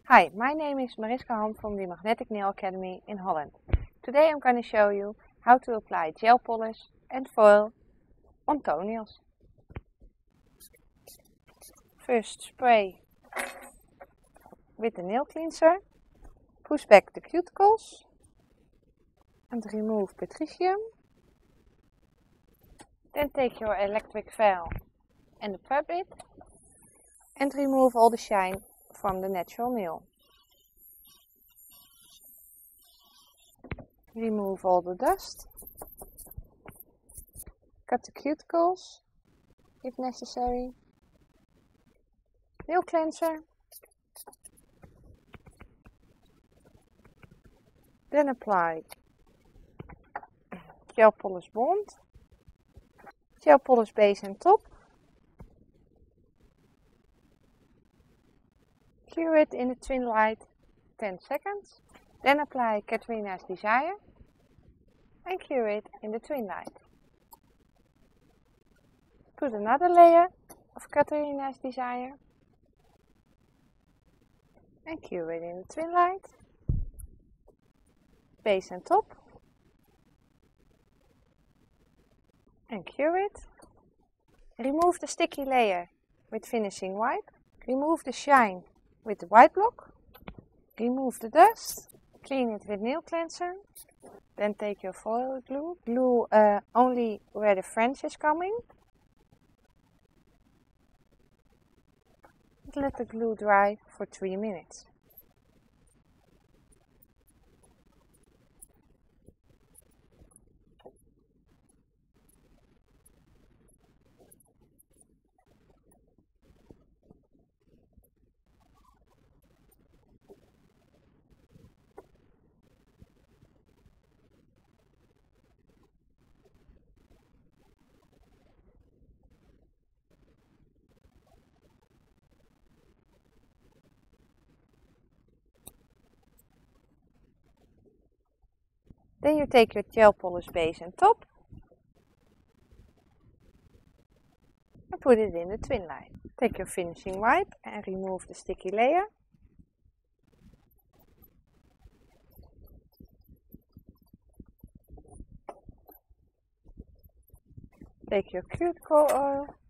Hi, my name is Mariska Ham from the Magnetic Nail Academy in Holland. Today I'm going to show you how to apply gel polish and foil on toenails. First spray with the nail cleanser, push back the cuticles and remove petricium. Then take your electric file and the prep it and remove all the shine from the natural nail. Remove all the dust. Cut the cuticles if necessary. Nail cleanser. Then apply gel polish bond, gel polish base and top. Cure it in the twin light 10 seconds. Then apply Katrina's Desire and cure it in the twin light. Put another layer of Katrina's Desire and cure it in the twin light, base and top, and cure it. Remove the sticky layer with finishing wipe. Remove the shine with the white block. Remove the dust. Clean it with nail cleanser. Then take your foil glue. Glue only where the fringe is coming. Let the glue dry for 3 minutes. Then you take your gel polish base and top and put it in the twin light. Take your finishing wipe and remove the sticky layer. Take your cuticle oil